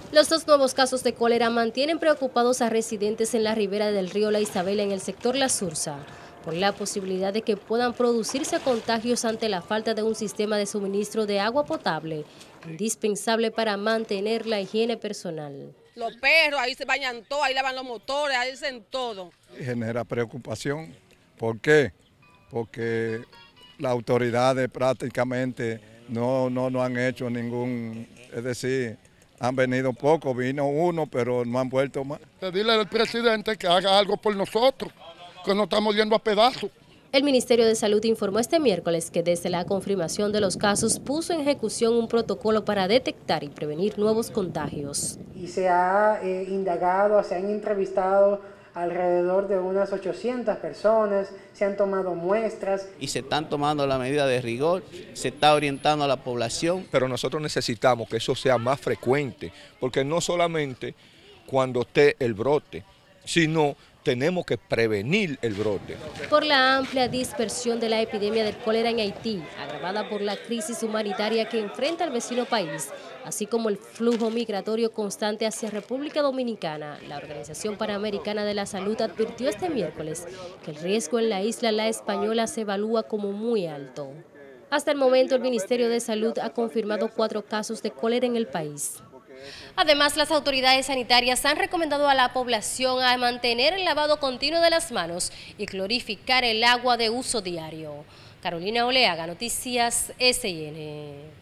Los dos nuevos casos de cólera mantienen preocupados a residentes en la ribera del río La Isabela en el sector La Sursa, por la posibilidad de que puedan producirse contagios ante la falta de un sistema de suministro de agua potable, indispensable para mantener la higiene personal. Los perros, ahí se bañan todos, ahí lavan los motores, ahí hacen todo. Genera preocupación. ¿Por qué? Porque las autoridades prácticamente no han hecho ningún, es decir, han venido poco, vino uno, pero no han vuelto más. Pedirle al presidente que haga algo por nosotros, que nos estamos yendo a pedazos. El Ministerio de Salud informó este miércoles que desde la confirmación de los casos puso en ejecución un protocolo para detectar y prevenir nuevos contagios. Y se ha indagado, se han entrevistado alrededor de unas 800 personas, se han tomado muestras. Y se están tomando la medida de rigor, se está orientando a la población. Pero nosotros necesitamos que eso sea más frecuente, porque no solamente cuando esté el brote, sino tenemos que prevenir el brote. Por la amplia dispersión de la epidemia del cólera en Haití, agravada por la crisis humanitaria que enfrenta el vecino país, así como el flujo migratorio constante hacia República Dominicana, la Organización Panamericana de la Salud advirtió este miércoles que el riesgo en la isla La Española se evalúa como muy alto. Hasta el momento, el Ministerio de Salud ha confirmado 4 casos de cólera en el país. Además, las autoridades sanitarias han recomendado a la población a mantener el lavado continuo de las manos y clorificar el agua de uso diario. Carolina Oleaga, Noticias SIN.